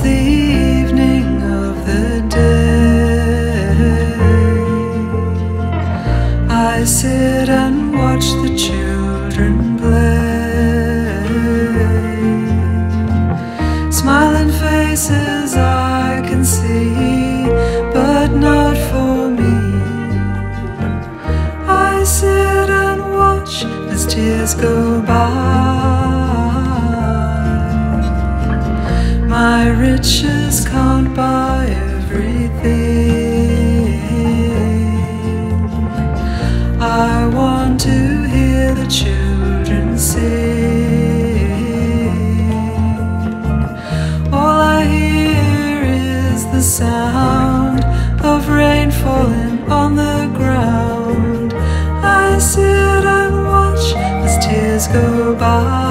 the evening of the day. I sit and watch the children play. Smiling faces I can see, but not for me. I sit and watch as tears go by. My riches can't buy everything. I want to hear the children sing. All I hear is the sound of rain falling on the ground. I sit and watch as tears go by.